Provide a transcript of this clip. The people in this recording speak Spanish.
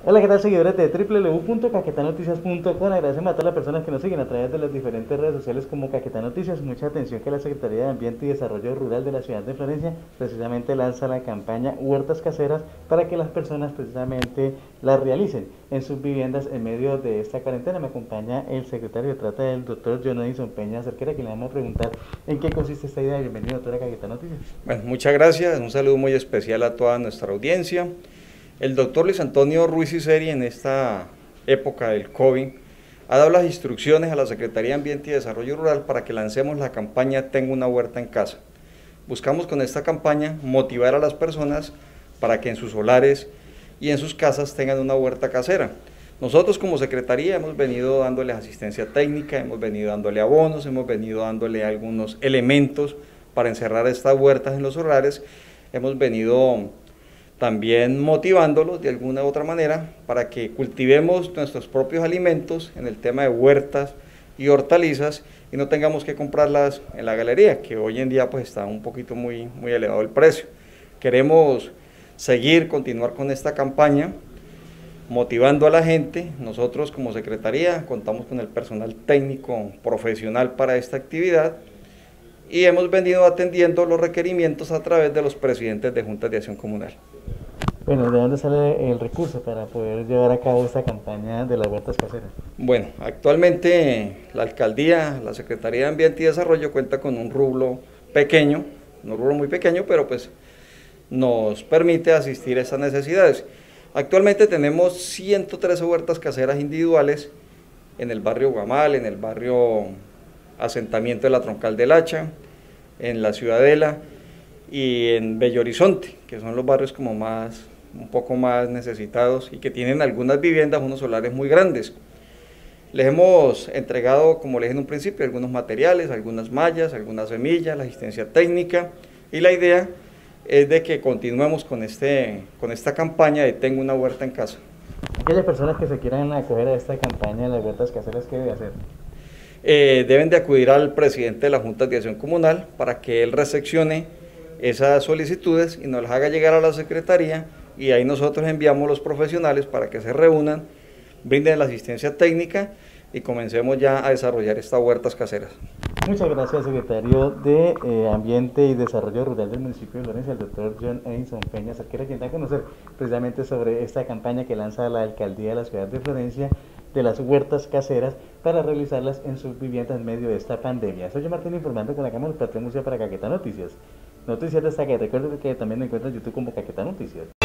Hola, ¿qué tal, seguidores de www.caquetanoticias.com? Agradecemos a todas las personas que nos siguen a través de las diferentes redes sociales como Caquetá Noticias. Mucha atención que la Secretaría de Ambiente y Desarrollo Rural de la ciudad de Florencia precisamente lanza la campaña Huertas Caseras para que las personas precisamente las realicen en sus viviendas en medio de esta cuarentena. Me acompaña el secretario de Trata, el doctor John Edison Peña Cerquera, quien le vamos a preguntar en qué consiste esta idea. Bienvenido, doctora Caquetá Noticias. Bueno, muchas gracias, un saludo muy especial a toda nuestra audiencia. El doctor Luis Antonio Ruiz Iseri en esta época del COVID ha dado las instrucciones a la Secretaría de Ambiente y Desarrollo Rural para que lancemos la campaña Tengo una huerta en casa. Buscamos con esta campaña motivar a las personas para que en sus solares y en sus casas tengan una huerta casera. Nosotros como Secretaría hemos venido dándole asistencia técnica, hemos venido dándole abonos, hemos venido dándole algunos elementos para encerrar estas huertas en los solares, hemos venido también motivándolos de alguna u otra manera para que cultivemos nuestros propios alimentos en el tema de huertas y hortalizas y no tengamos que comprarlas en la galería, que hoy en día pues está un poquito muy elevado el precio. Queremos continuar con esta campaña, motivando a la gente. Nosotros como Secretaría contamos con el personal técnico profesional para esta actividad y hemos venido atendiendo los requerimientos a través de los presidentes de juntas de acción comunal. Bueno, ¿de dónde sale el recurso para poder llevar a cabo esta campaña de las huertas caseras? Bueno, actualmente la alcaldía, la Secretaría de Ambiente y Desarrollo cuenta con un rublo pequeño, un rublo muy pequeño, pero pues nos permite asistir a esas necesidades. Actualmente tenemos 113 huertas caseras individuales en el barrio Guamal, en el barrio Asentamiento de la Troncal del Hacha, en la Ciudadela y en Bello Horizonte, que son los barrios como un poco más necesitados y que tienen algunas viviendas, unos solares muy grandes. Les hemos entregado, como les dije en un principio, algunos materiales, algunas mallas, algunas semillas, la asistencia técnica, y la idea es de que continuemos con esta campaña de Tengo una huerta en casa. Aquellas personas que se quieran acoger a esta campaña de las huertas caseras, ¿qué debe hacer? Deben de acudir al presidente de la Junta de Acción Comunal para que él recepcione esas solicitudes y nos las haga llegar a la Secretaría, y ahí nosotros enviamos los profesionales para que se reúnan, brinden la asistencia técnica y comencemos ya a desarrollar estas huertas caseras. Muchas gracias, secretario de Ambiente y Desarrollo Rural del municipio de Florencia, el doctor John Edison Peña Cerquera, quien da a conocer precisamente sobre esta campaña que lanza la alcaldía de la ciudad de Florencia de las huertas caseras para realizarlas en sus viviendas en medio de esta pandemia. Soy yo, Martín, informando con la cámara de Patria Música para Caquetá Noticias. Noticias destacadas. Recuerden que también me encuentran en YouTube como Caquetá Noticias.